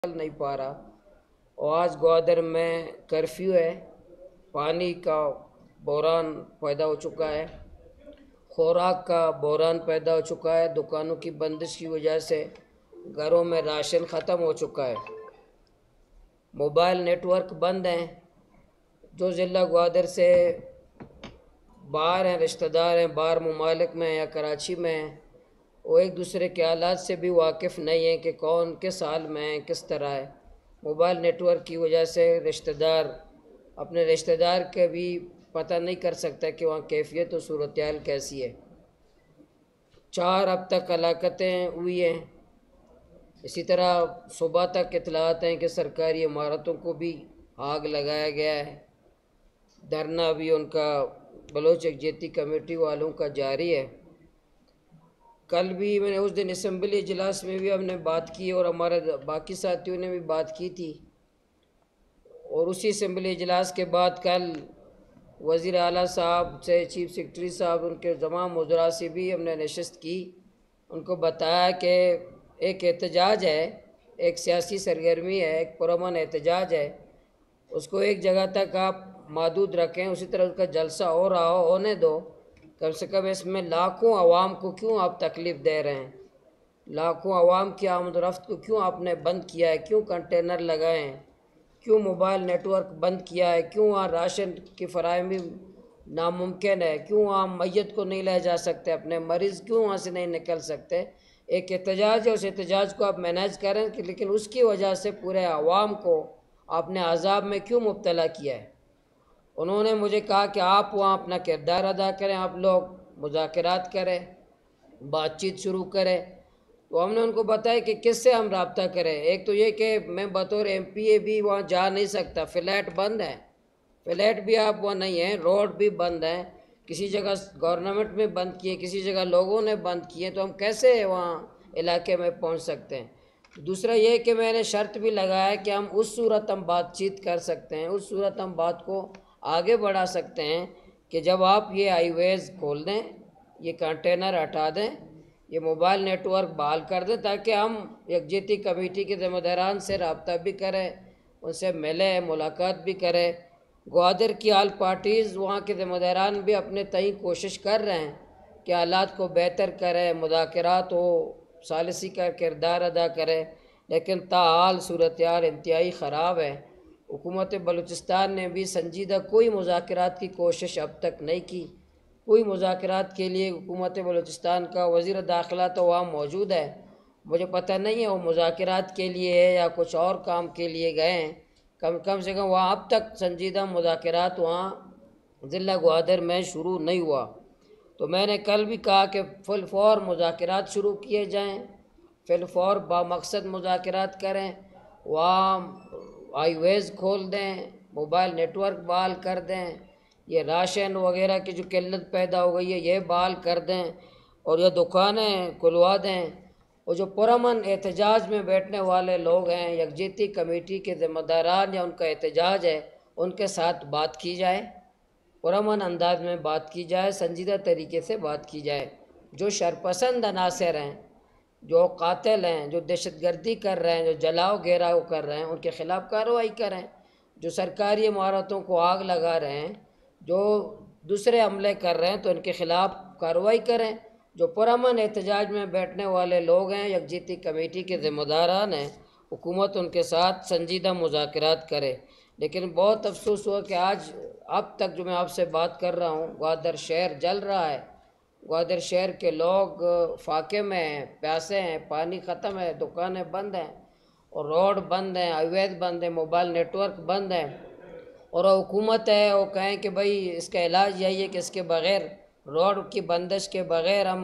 چل نہیں پا رہا، اور آج گوادر میں کرفیو ہے، پانی کا بحران پیدا ہو چکا ہے، خوراک کا بحران پیدا ہو چکا ہے، دکانوں کی بندش کی وجہ سے گھروں میں راشن ختم ہو چکا ہے، موبائل نیٹ ورک بند ہیں۔ جو ضلع گوادر سے باہر ہیں، رشتہ دار ہیں، باہر ممالک میں یا کراچی میں ہیں، وہ ایک دوسرے کے حالات سے بھی واقف نہیں ہیں کہ کون کس حال میں ہے، کس طرح ہے۔ موبائل نیٹ ورک کی وجہ سے رشتہ دار اپنے رشتہ دار کے بھی پتہ نہیں کر سکتا کہ وہاں کیفیت و صورتحال کیسی ہے۔ 4 اب تک ہلاکتیں ہوئی ہیں۔ اسی طرح صبح تک اطلاعات ہیں کہ سرکاری عمارتوں کو بھی آگ لگایا گیا ہے۔ دھرنا بھی ان کا بلوچ یکجہتی کمیٹی والوں کا جاری ہے۔ کل بھی میں نے اس دن اسمبلی اجلاس میں بھی ہم نے بات کی اور ہمارے باقی ساتھیوں نے بھی بات کی تھی، اور اسی اسمبلی اجلاس کے بعد کل وزیر اعلیٰ صاحب سے چیف سیکرٹری صاحب ان کے تمام وزراء سے بھی ہم نے نشست کی، ان کو بتایا کہ ایک احتجاج ہے، ایک سیاسی سرگرمی ہے، ایک پرامن احتجاج ہے، اس کو ایک جگہ تک آپ محدود رکھیں، اسی طرح اس کا جلسہ ہو رہا ہو ہونے دو، کم سے کم اس میں لاکھوں عوام کو کیوں آپ تکلیف دے رہے ہیں؟ لاکھوں عوام کی آمد و رفت کو کیوں آپ نے بند کیا ہے؟ کیوں کنٹینر لگائے ہیں؟ کیوں موبائل نیٹ ورک بند کیا ہے؟ کیوں وہاں راشن کی فراہمی ناممکن ہے؟ کیوں وہاں میت کو نہیں لے جا سکتے؟ اپنے مریض کیوں وہاں سے نہیں نکل سکتے؟ ایک احتجاج ہے، اس احتجاج کو آپ مینیج کریں، لیکن اس کی وجہ سے پورے عوام کو آپ نے عذاب میں کیوں مبتلا کیا ہے؟ انہوں نے مجھے کہا کہ آپ وہاں اپنا کردار ادا کریں، آپ لوگ مذاکرات کریں، بات چیت شروع کریں۔ تو ہم نے ان کو بتایا کہ کس سے ہم رابطہ کریں۔ ایک تو یہ کہ میں بطور ایم پی اے بھی وہاں جا نہیں سکتا، فلیٹ بند ہے، فلیٹ بھی آپ وہاں نہیں ہیں، روڈ بھی بند ہیں، کسی جگہ گورنمنٹ میں بند کیے، کسی جگہ لوگوں نے بند کیے، تو ہم کیسے وہاں علاقے میں پہنچ سکتے ہیں؟ دوسرا یہ کہ میں نے شرط بھی لگایا کہ ہم اس صورت ہم بات چیت کر سکتے ہیں، اس صورت ہم بات کو آگے بڑھا سکتے ہیں کہ جب آپ یہ آئی ویز کھول دیں، یہ کنٹینر ہٹا دیں، یہ موبائل نیٹ ورک بحال کر دیں، تاکہ ہم یکجہتی کمیٹی کے ذمہ داران سے رابطہ بھی کریں، ان سے ملیں، ملاقات بھی کریں۔ گوادر کی آل پارٹیز وہاں کے ذمہ داران بھی اپنے تئیں کوشش کر رہے ہیں کہ حالات کو بہتر کریں، مذاکرات ہو، ثالثی کا کردار ادا کریں، لیکن تاحال صورتحال انتہائی خراب ہے۔ حکومت بلوچستان نے بھی سنجیدہ کوئی مذاکرات کی کوشش اب تک نہیں کی۔ کوئی مذاکرات کے لیے حکومت بلوچستان کا وزیر داخلہ تو وہاں موجود ہے، مجھے پتہ نہیں ہے وہ مذاکرات کے لیے ہے یا کچھ اور کام کے لیے گئے ہیں۔ کم سے کم وہاں اب تک سنجیدہ مذاکرات وہاں ضلع گوادر میں شروع نہیں ہوا۔ تو میں نے کل بھی کہا کہ فی الفور مذاکرات شروع کیے جائیں، فی الفور بامقصد مذاکرات کریں، وہاں آئی ویز کھول دیں، موبائل نیٹ ورک بحال کر دیں، یہ راشن وغیرہ کی جو قلت پیدا ہو گئی ہے یہ بحال کر دیں، اور یہ دکانیں کھلوا دیں، اور جو پرامن احتجاج میں بیٹھنے والے لوگ ہیں، یکجہتی کمیٹی کے ذمہ داران یا ان کا احتجاج ہے، ان کے ساتھ بات کی جائے، پرامن انداز میں بات کی جائے، سنجیدہ طریقے سے بات کی جائے۔ جو شرپسند عناصر ہیں، جو قاتل ہیں، جو دہشت گردی کر رہے ہیں، جو جلاؤ گھیراؤ کر رہے ہیں، ان کے خلاف کارروائی کریں۔ جو سرکاری عمارتوں کو آگ لگا رہے ہیں، جو دوسرے عملے کر رہے ہیں، تو ان کے خلاف کارروائی کریں۔ جو پرامن احتجاج میں بیٹھنے والے لوگ ہیں، یکجہتی کمیٹی کے ذمہ داران ہیں، حکومت ان کے ساتھ سنجیدہ مذاکرات کرے۔ لیکن بہت افسوس ہوا کہ آج اب تک جو میں آپ سے بات کر رہا ہوں، گوادر شہر جل رہا ہے، گوادر شہر کے لوگ فاقے میں ہیں، پیاسے ہیں، پانی ختم ہے، دکانیں بند ہیں، اور روڈ بند ہیں، ہائی ویز بند ہیں، موبائل نیٹ ورک بند ہیں، اور حکومت ہے وہ کہیں کہ بھئی اس کا علاج یہی ہے کہ اس کے بغیر، روڈ کی بندش کے بغیر ہم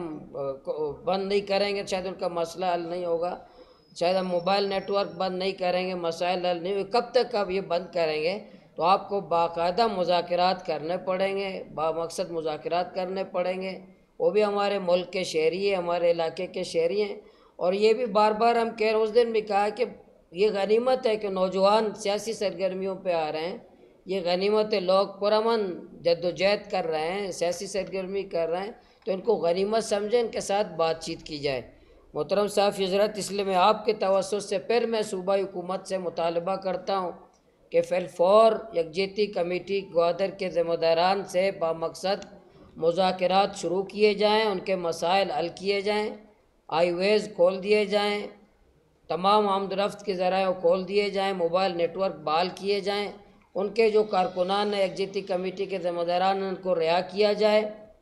بند نہیں کریں گے، شاید ان کا مسئلہ حل نہیں ہوگا، شاید ہم موبائل نیٹ ورک بند نہیں کریں گے، مسائل حل نہیں ہوگے۔ کب تک آپ یہ بند کریں گے؟ تو آپ کو باقاعدہ مذاکرات کرنے پڑیں گے، بامقصد مذاکرات کرنے پڑیں گے، وہ بھی ہمارے ملک کے شہری ہیں، ہمارے علاقے کے شہری ہیں، اور یہ بھی بار بار ہم کہہ رہے ہیں، اس دن بھی کہا کہ یہ غنیمت ہے کہ نوجوان سیاسی سرگرمیوں پہ آ رہے ہیں، یہ غنیمت ہے، لوگ پرامن جد و جہد کر رہے ہیں، سیاسی سرگرمی کر رہے ہیں، تو ان کو غنیمت سمجھیں، ان کے ساتھ بات چیت کی جائے۔ محترم صاحب حضرت، اس لیے میں آپ کے توسط سے پھر میں صوبائی حکومت سے مطالبہ کرتا ہوں کہ فی الفور یکجہتی کمیٹی گوادر کے ذمہ داران سے بامقصد مذاکرات شروع کیے جائیں، ان کے مسائل حل کیے جائیں، آئی ویز کھول دیے جائیں، تمام آمد و رفت کے ذرائع کھول دیے جائیں، موبائل نیٹ ورک بحال کیے جائیں، ان کے جو کارکنان ہیں یکجہتی کمیٹی کے ذمہ داران ان کو رہا کیا جائے،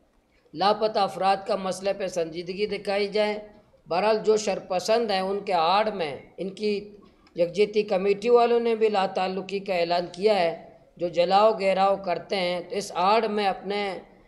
لاپتہ افراد کا مسئلے پہ سنجیدگی دکھائی جائے۔ بہرحال جو شرپسند ہیں ان کے آڑ میں ان کی یکجہتی کمیٹی والوں نے بھی لا تعلقی کا اعلان کیا ہے، جو جلاؤ گھیراؤ کرتے ہیں تو اس آڑ میں اپنے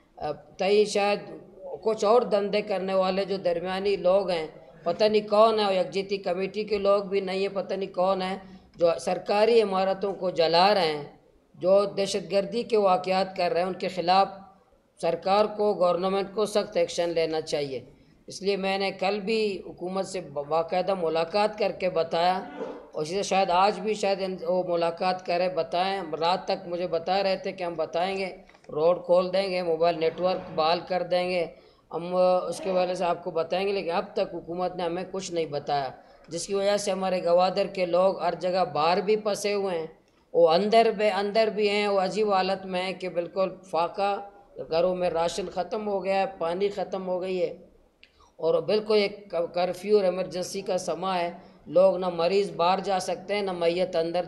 تئی شاید کچھ اور دندے کرنے والے جو درمیانی لوگ ہیں، پتہ نہیں کون ہے، اور یکجہتی کمیٹی کے لوگ بھی نہیں ہیں، پتہ نہیں کون ہیں، جو سرکاری عمارتوں کو جلا رہے ہیں، جو دہشت گردی کے واقعات کر رہے ہیں، ان کے خلاف سرکار کو، گورنمنٹ کو سخت ایکشن لینا چاہیے۔ اس لیے میں نے کل بھی حکومت سے باقاعدہ ملاقات کر کے بتایا، اور اسی سے شاید آج بھی شاید وہ ملاقات کرے، بتائیں، رات تک مجھے بتا رہے تھے کہ ہم بتائیں گے، روڈ کھول دیں گے، موبائل نیٹ ورک بحال کر دیں گے، ہم اس کے وجہ سے آپ کو بتائیں گے، لیکن اب تک حکومت نے ہمیں کچھ نہیں بتایا، جس کی وجہ سے ہمارے گوادر کے لوگ ہر جگہ باہر بھی پھنسے ہوئے ہیں، وہ اندر بھی ہیں، وہ عجیب حالت میں ہیں کہ بالکل فاقہ، گھروں میں راشن ختم ہو گیا ہے، پانی ختم ہو گئی ہے، اور بالکل ایک کرفیو اور ایمرجنسی کا سماں ہے، لوگ نہ مریض باہر جا سکتے ہیں، نہ میت اندر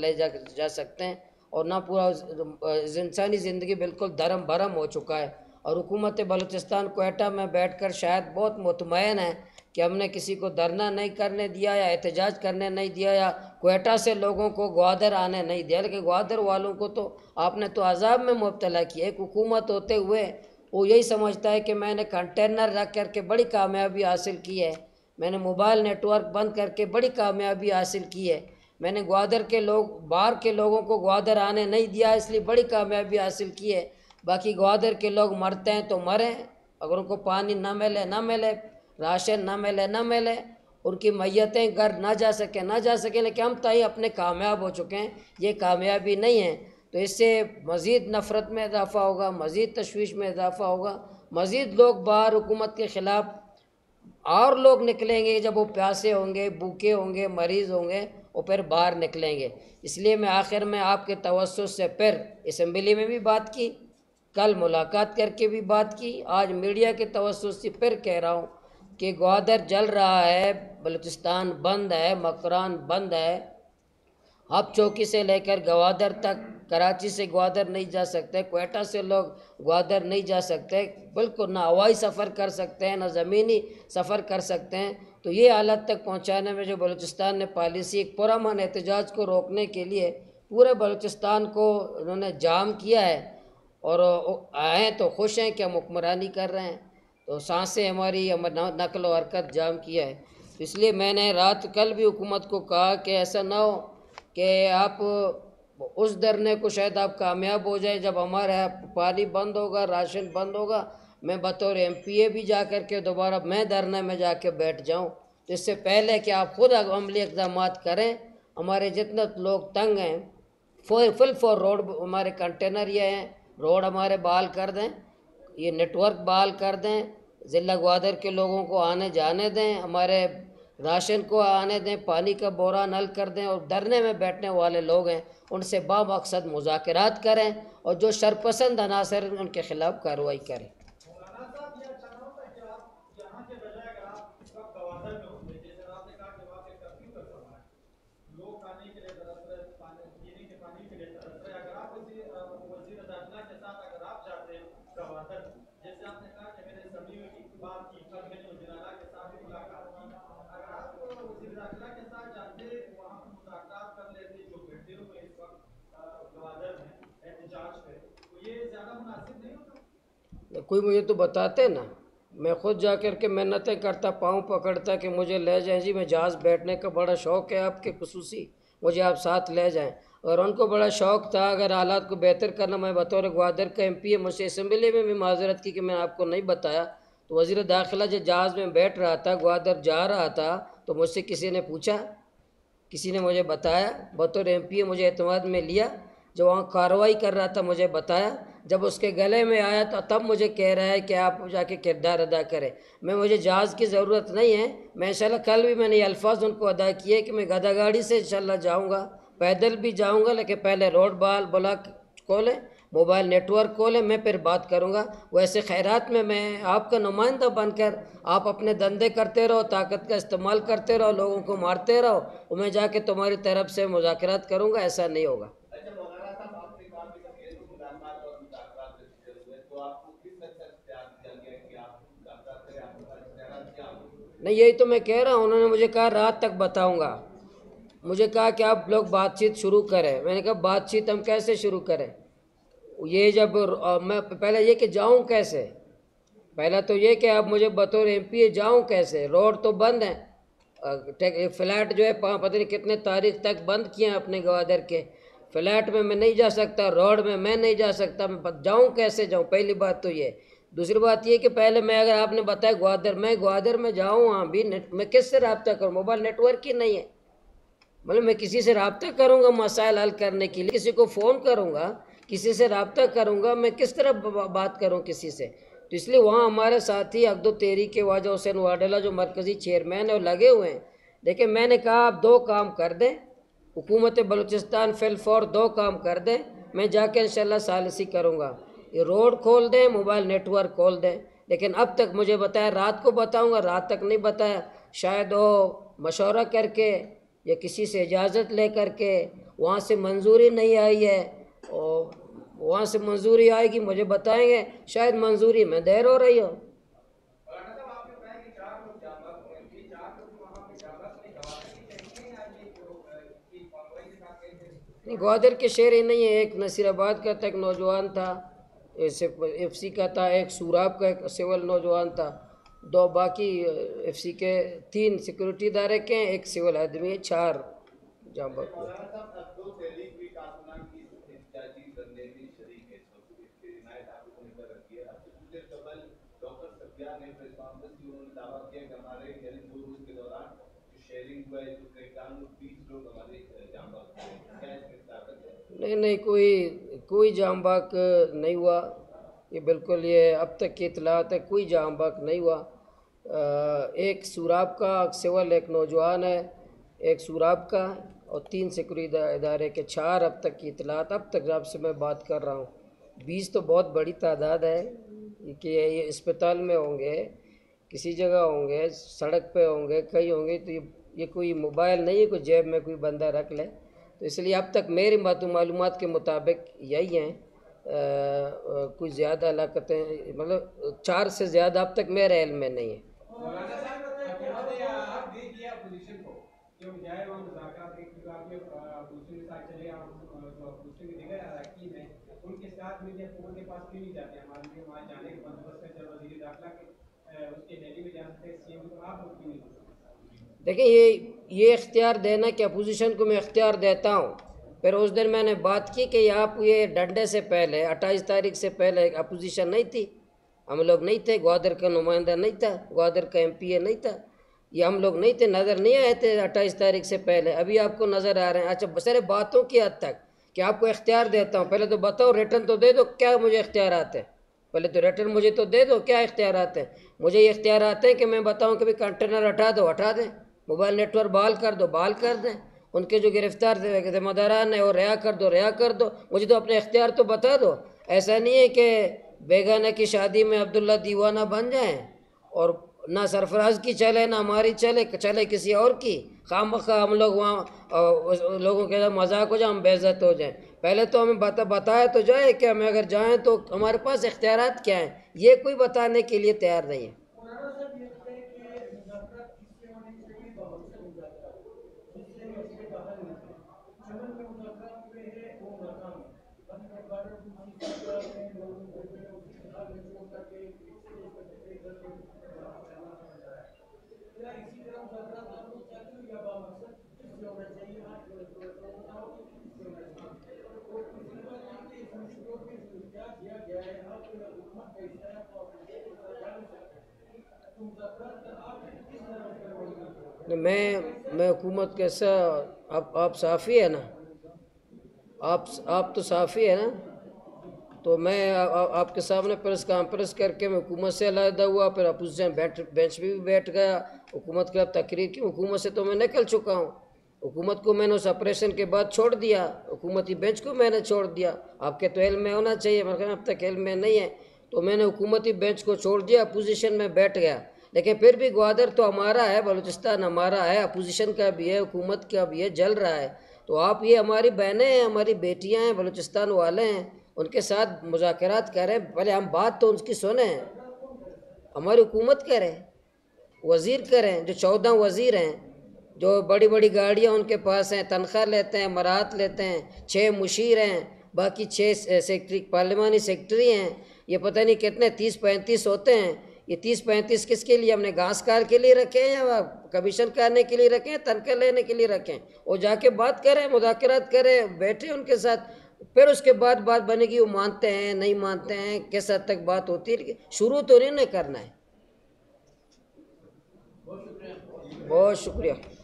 جا سکتے ہیں، اور نہ پورا انسانی زندگی بالکل درم برم ہو چکا ہے۔ اور حکومت بلوچستان کوئٹہ میں بیٹھ کر شاید بہت مطمئن ہے کہ ہم نے کسی کو دھرنا نہیں کرنے دیا یا احتجاج کرنے نہیں دیا یا کوئٹہ سے لوگوں کو گوادر آنے نہیں دیا، لیکن گوادر والوں کو تو آپ نے تو عذاب میں مبتلا کیا۔ ایک حکومت ہوتے ہوئے وہ یہی سمجھتا ہے کہ میں نے کنٹینر رکھ کر کے بڑی کامیابی حاصل کی ہے، میں نے موبائل نیٹ ورک بند کر کے بڑی کامیابی حاصل کی ہے، میں نے گوادر کے لوگ، باہر کے لوگوں کو گوادر آنے نہیں دیا، اس لیے بڑی کامیابی حاصل کی ہے۔ باقی گوادر کے لوگ مرتے ہیں تو مریں، اگر ان کو پانی نہ ملے، راشن نہ ملے، ان کی میتیں گھر نہ جا سکیں، لیکن ہم تائی اپنے کامیاب ہو چکے ہیں، یہ کامیابی نہیں ہے، تو اس سے مزید نفرت میں اضافہ ہوگا، مزید تشویش میں اضافہ ہوگا، مزید لوگ باہر حکومت کے خلاف اور لوگ نکلیں گے، جب وہ پیاسے ہوں گے، بھوکے ہوں گے، مریض ہوں گے، وہ پھر باہر نکلیں گے۔ اس لیے میں آخر میں آپ کے توسط سے پھر اسمبلی میں بھی بات کی، کل ملاقات کر کے بھی بات کی، آج میڈیا کے توسط سے پھر کہہ رہا ہوں کہ گوادر جل رہا ہے، بلوچستان بند ہے، مکران بند ہے، ہب چوکی سے لے کر گوادر تک، کراچی سے گوادر نہیں جا سکتے، کوئٹہ سے لوگ گوادر نہیں جا سکتے، بالکل نہ ہوائی سفر کر سکتے ہیں، نہ زمینی سفر کر سکتے ہیں۔ تو یہ حالت تک پہنچانے میں جو بلوچستان نے پالیسی، ایک پرامن احتجاج کو روکنے کے لیے پورے بلوچستان کو انہوں نے جام کیا ہے، اور آئیں تو خوش ہیں کہ ہم حکمرانی کر رہے ہیں، تو سانسیں ہماری نقل و حرکت جام کیا ہے۔ اس لیے میں نے کل بھی حکومت کو کہا کہ ایسا نہ ہو کہ آپ اس دھرنے کو شاید آپ کامیاب ہو جائے، جب ہمارا پانی بند ہوگا، راشن بند ہوگا، میں بطور ایم پی اے بھی جا کر کے دوبارہ میں دھرنے میں جا کے بیٹھ جاؤں، تو اس سے پہلے کہ آپ خود عملی اقدامات کریں، ہمارے جتنے لوگ تنگ ہیں، فل فور روڈ، ہمارے کنٹینر یہ ہیں، روڈ ہمارے بحال کر دیں، یہ نیٹ ورک بحال کر دیں، ضلع گوادر کے لوگوں کو آنے جانے دیں، ہمارے راشن کو آنے دیں، پانی کا بحران حل کر دیں، اور دھرنے میں بیٹھنے والے لوگ ہیں ان سے بامقصد مذاکرات کریں، اور جو شرپسند عناصر ہیں ان کے خلاف کارروائی کریں۔ کوئی مجھے تو بتاتے نا، میں خود جا کر کے محنتیں کرتا، پاؤں پکڑتا کہ مجھے لے جائیں، جی میں جہاز بیٹھنے کا بڑا شوق ہے آپ کے خصوصی، مجھے آپ ساتھ لے جائیں، اور ان کو بڑا شوق تھا اگر حالات کو بہتر کرنا۔ میں بطور گوادر کا ایم پی اے، مجھ سے اسمبلی میں بھی معذرت کی کہ میں آپ کو نہیں بتایا، تو وزیر داخلہ جو جہاز میں بیٹھ رہا تھا، گوادر جا رہا تھا، تو مجھ سے کسی نے پوچھا، کسی نے مجھے بتایا، بطور ایم پی اے مجھے اعتماد میں لیا، جو وہاں کارروائی کر رہا تھا مجھے بتایا، جب اس کے گلے میں آیا تو تب مجھے کہہ رہا ہے کہ آپ جا کے کردار ادا کریں. مجھے جہاز کی ضرورت نہیں ہے. میں انشاءاللہ کل بھی میں نے یہ الفاظ ان کو ادا کیے کہ میں گدا گاڑی سے انشاءاللہ جاؤں گا، پیدل بھی جاؤں گا، لیکن پہلے روڈ بلاک کھولیں، موبائل نیٹ ورک کھولیں، میں پھر بات کروں گا. ویسے خیرات میں آپ کا نمائندہ بن کر آپ اپنے دندے کرتے رہو، طاقت کا استعمال کرتے رہو، لوگوں کو مارتے رہو، اور میں جا کے تمہاری طرف سے مذاکرات کروں گا، ایسا نہیں ہوگا. نہیں، یہی تو میں کہہ رہا ہوں. انہوں نے مجھے کہا رات تک بتاؤں گا. مجھے کہا کہ آپ لوگ بات چیت شروع کریں. میں نے کہا بات چیت ہم کیسے شروع کریں؟ یہ جب میں پہلے یہ کہ جاؤں کیسے، پہلا تو یہ کہ آپ مجھے بطور ایم پی جاؤں کیسے؟ روڈ تو بند ہیں، فلیٹ جو ہے پتہ نہیں کتنے تاریخ تک بند کیے ہیں اپنے گوادر کے. فلیٹ میں نہیں جا سکتا، روڈ میں نہیں جا سکتا. میں جاؤں کیسے جاؤں؟ پہلی بات تو یہ. دوسری بات یہ کہ پہلے میں اگر آپ نے بتایا گوادر میں جاؤں، وہاں بھی میں کس سے رابطہ کروں؟ موبائل نیٹ ورک ہی نہیں ہے. مطلب میں کسی سے رابطہ کروں گا مسائل حل کرنے کے لیے، کسی کو فون کروں گا، کسی سے رابطہ کروں گا، میں کس طرح بات کروں کسی سے؟ تو اس لیے وہاں ہمارے ساتھی عقد و تحریک کے واجہ حسین واڈیلا جو مرکزی چیئرمین ہے وہ لگے ہوئے ہیں. لیکن میں نے کہا آپ 2 کام کر دیں، حکومت بلوچستان فی الفور 2 کام کر دیں، میں جا کے انشاءاللہ ثالثی کروں گا. یہ روڈ کھول دیں، موبائل نیٹ ورک کھول دیں. لیکن اب تک مجھے بتایا رات کو بتاؤں گا، رات تک نہیں بتایا. شاید وہ مشورہ کر کے یا کسی سے اجازت لے کر کے، وہاں سے منظوری نہیں آئی ہے، اور وہاں سے منظوری آئے گی مجھے بتائیں گے، شاید منظوری میں دیر ہو رہی ہو. نہیں، گوادر کے شہر ہی نہیں ہے. ایک نصیر آباد کا تھا، ایک نوجوان تھا، ایف سی کا تھا، ایک سوراب کا ایک سول نوجوان تھا، 2 باقی ایف سی کے 3 سیکورٹی ادارے کے ہیں، ایک سول آدمی ہے، 4 جہاں بک ہوئے. نہیں کوئی جام باک نہیں ہوا. یہ بالکل یہ اب تک کی اطلاعات ہے، کوئی جام باک نہیں ہوا. ایک سوراب کا سول ایک نوجوان ہے، ایک سوراب کا، اور 3 سیکورٹی ادارے کے 4 اب تک کی اطلاعات، اب تک جب سے میں بات کر رہا ہوں. 20 تو بہت بڑی تعداد ہے کہ یہ اسپتال میں ہوں گے، کسی جگہ ہوں گے، سڑک پہ ہوں گے، کہیں ہوں گے. تو یہ کوئی موبائل نہیں ہے کوئی جیب میں کوئی بندہ رکھ لے. تو اس لیے اب تک میری معلومات کے مطابق یہی ہیں. کوئی زیادہ ہلاکتیں، مطلب 4 سے زیادہ اب تک میرے علم میں نہیں ہے. دیکھیں یہ اختیار دینا کہ اپوزیشن کو میں اختیار دیتا ہوں. پھر اس دن میں نے بات کی کہ آپ یہ ڈنڈے سے پہلے 28 تاریخ سے پہلے اپوزیشن نہیں تھی، ہم لوگ نہیں تھے، گوادر کا نمائندہ نہیں تھا، گوادر کا ایم پی اے نہیں تھا، یہ ہم لوگ نہیں تھے، نظر نہیں آئے تھے 28 تاریخ سے پہلے. ابھی آپ کو نظر آ رہے ہیں. اچھا بسرے باتوں کی حد تک کہ آپ کو اختیار دیتا ہوں، پہلے تو بتاؤ، ریٹن تو دے دو کیا مجھے اختیارات ہیں. پہلے تو ریٹن مجھے تو دے دو کیا اختیارات ہیں. مجھے یہ اختیارات ہیں کہ میں بتاؤں کہ بھی کنٹینر ہٹا دو ہٹا دیں، موبائل نیٹ ورک بحال کر دو بحال کر دیں، ان کے جو گرفتار ذمہ داران ہیں وہ رہا کر دو رہا کر دو. مجھے تو اپنے اختیار تو بتا دو. ایسا نہیں ہے کہ بیگانہ کی شادی میں عبداللہ دیوانہ بن جائیں، اور نہ سرفراز کی چلے نہ ہماری چلے کسی اور کی. خواہ مخواہ ہم لوگ وہاں لوگوں کے مذاق ہو جائے، ہم بے عزت ہو جائیں. پہلے تو ہمیں بتایا تو جائے کہ ہمیں اگر جائیں تو ہمارے پاس اختیارات کیا ہیں. یہ کوئی بتانے کے لیے تیار نہیں ہے. میں حکومت کیسا، آپ صحافی ہے نا، آپ تو صحافی ہے نا. تو میں آپ کے سامنے پریس کانفرنس کر کے میں حکومت سے علیحدہ ہوا، پھر اپوزیشن بینچ بھی بیٹھ گیا، حکومت کے تقریر کی، حکومت سے تو میں نکل چکا ہوں، حکومت کو میں نے اس آپریشن کے بعد چھوڑ دیا، حکومتی بینچ کو میں نے چھوڑ دیا، آپ کے تو علم میں ہونا چاہیے، میں کہا اب تک علم میں نہیں ہے، تو میں نے حکومتی بینچ کو چھوڑ دیا، اپوزیشن میں بیٹھ گیا، لیکن پھر بھی گوادر تو ہمارا ہے، بلوچستان ہمارا ہے، اپوزیشن کا بھی ہے، حکومت کا بھی ہے، جل رہا ہے، تو آپ یہ ہماری بہنیں ہیں، ہماری بیٹیاں ہیں، بلوچستان والے ہیں، ان کے ساتھ مذاکرات کریں، پہلے ہم بات تو ان کی سنیں، ہماری حکومت کریں، وزیر کریں، جو 14 وزیر ہیں، جو بڑی بڑی گاڑیاں ان کے پاس ہیں، تنخواہ لیتے ہیں، مراحت لیتے ہیں، 6 مشیر ہیں، باقی 6 سیکٹری پارلیمانی سیکٹری ہیں، یہ پتہ نہیں کتنے 30-35 ہوتے ہیں، یہ 30-35 کس کے لیے؟ ہم نے گھاس کار کے لیے رکھے ہیں یا کمیشن کرنے کے لیے رکھے ہیں، تنخواہ لینے کے لیے رکھے ہیں؟ وہ جا کے بات کریں، مذاکرات کریں، بیٹھے ان کے ساتھ، پھر اس کے بعد بات بنے گی، وہ مانتے ہیں نہیں مانتے ہیں، کس حد تک بات ہوتی ہے، شروع تو نہیں کرنا ہے۔ بہت شکریہ۔